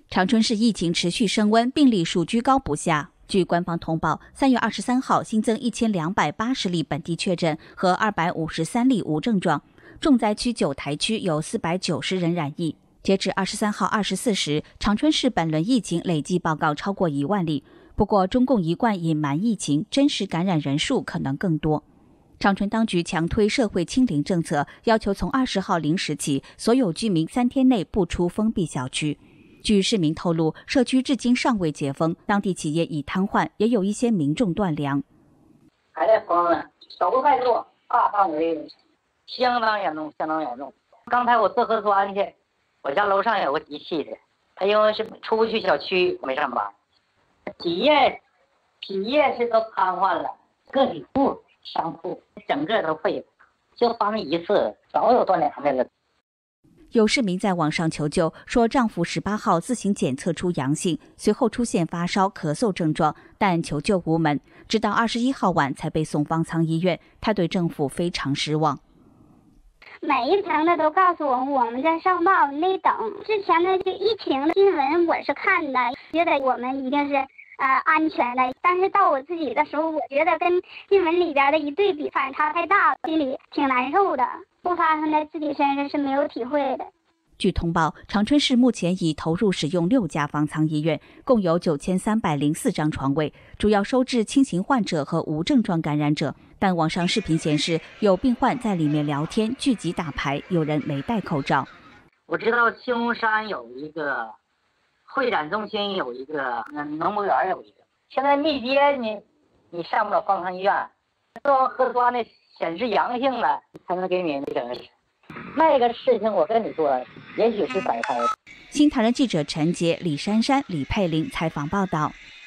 长春市疫情持续升温，病例数居高不下。据官方通报，3月23号新增1280例本地确诊和253例无症状，重灾区9台区有490人染疫。截至23号24时，长春市本轮疫情累计报告超过1万例。不过，中共一贯隐瞒疫情，真实感染人数可能更多。长春当局强推社会清零政策，要求从20号0时起，所有居民3天内不出封闭小区。据市民透露，社区至今尚未解封，当地企业已瘫痪，也有一些民众断粮。 还在封呢，手不快做，大范围，相当严重，相当严重。刚才我做核酸去，我家楼上有个机器的，他因为是出不去小区，没上班。企业是都瘫痪了，个体户、商铺整个都废了，就防一次，早有断粮的了。 有市民在网上求救，说丈夫18号自行检测出阳性，随后出现发烧、咳嗽症状，但求救无门，直到21号晚才被送方舱医院。他对政府非常失望。 每一层的都告诉我们在上报，没等。之前的这疫情的新闻我是看的，觉得我们一定是安全的。但是到我自己的时候，我觉得跟新闻里边的一对比，反差太大，心里挺难受的。不发生在自己身上是没有体会的。 据通报，长春市目前已投入使用6家方舱医院，共有9304张床位，主要收治轻型患者和无症状感染者。但网上视频显示，有病患在里面聊天、聚集打牌，有人没戴口罩。 我知道青龙山有一个会展中心，有一个农博园有一个。现在密接你上不了方舱医院，做完核酸的显示阳性了，才能给你整。那个事情我跟你说，也许是摆拍。 新唐人记者陈杰、李珊珊、李佩玲采访报道。